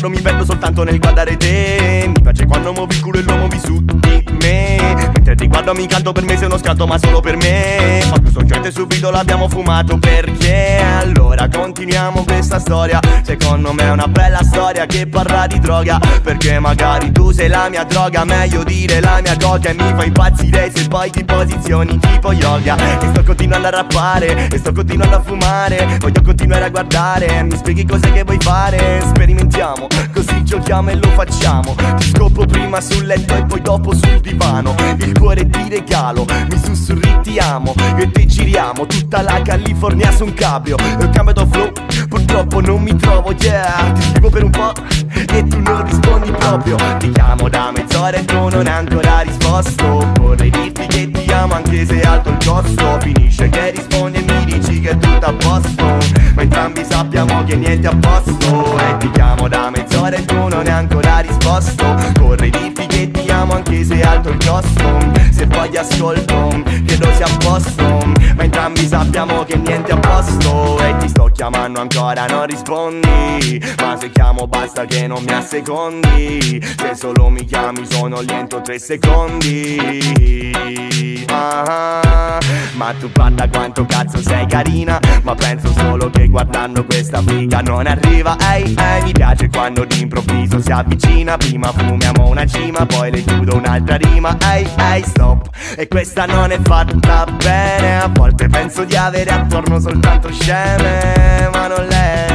riguardo mi perdo soltanto nel guardare te. Mi piace quando muovi il culo e lo muovi su di me. Mentre ti guardo mi canto, per me sei uno scanto ma solo per me. Ma questo joint subito l'abbiamo fumato, perché allora continuiamo questa storia. Secondo me è una bella storia che parla di droga, perché magari tu sei la mia droga, meglio dire la mia coca. E mi fai impazzire se poi ti posizioni tipo yoga. E sto continuando a rappare, e sto continuando a fumare. Voglio continuare a guardare, mi spieghi cos'è che vuoi fare. Sperimentiamo, così giochiamo e lo facciamo. Ti scopo prima sul letto e poi dopo sul divano. Il cuore ti regalo, mi sussurri ti amo. Io e te giriamo tutta la California su un cabrio. E ho cambiato flow, purtroppo non mi trovo, yeah. Ti scrivo per un po' e tu non rispondi proprio. Ti chiamo da mezz'ora e tu non hai ancora risposto. Vorrei dirti che ti amo anche se è alto il costo. Finisce che rispondi e mi dici che è tutto a posto, ma entrambi sappiamo che niente è a posto. E ti chiamo da mezz'ora e tu non hai ancora risposto. Vorrei dirti che ti amo anche se è alto il costo. Se poi ascolto credo sia a posto, ma entrambi sappiamo che niente è a posto. E ti sto chiamando ancora non rispondi, ma se chiamo basta che non mi assecondi. Se solo mi chiami sono lì entro 3 secondi. Ma tu guarda quanto cazzo sei carina, ma penso solo che guardando questa figa non arriva. Ehi, mi piace quando d'improvviso si avvicina. Prima fumiamo una cima, poi le chiudo un'altra rima. Ehi, stop, e questa non è fatta bene. A volte penso di avere attorno soltanto sceme. Ma non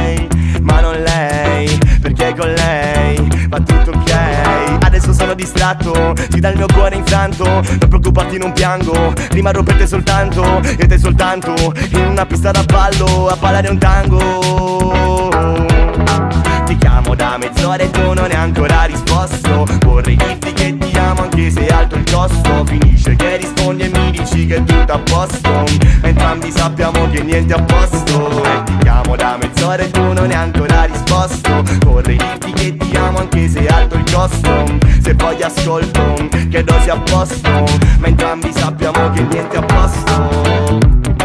lei, perché con lei va tutto ok. Adesso sono distratto, ti dà il mio cuore infranto. Non preoccuparti, non piango, rimarrò per te soltanto. Io e te soltanto, in una pista da ballo, a ballare un tango. Ti chiamo da mezz'ora e tu non hai ancora risposto. Vorrei dirti che ti amo anche se è alto il costo. Finisce che rispondi e mi dici che è tutto a posto, ma entrambi sappiamo che niente è a posto. E ti chiamo da mezz'ora e tu non hai ancora risposto. Vorrei dirti che ti amo anche se è alto il costo. Se poi ascolto credo sia a posto, ma entrambi sappiamo che niente è a posto.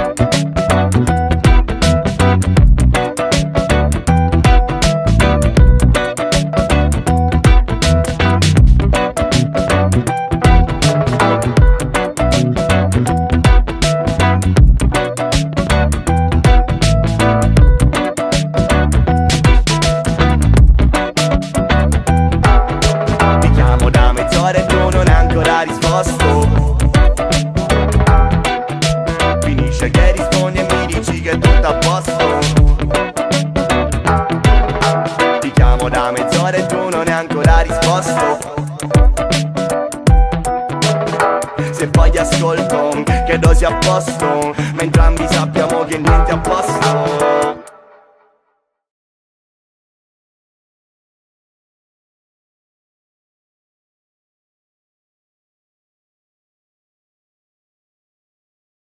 E tu non hai ancora risposto. Finisce che rispondi e mi dici che è tutto a posto. Ti chiamo da mezz'ora e tu non hai ancora risposto. Se poi ascolto credo sia a posto, ma entrambi sappiamo che niente è a posto.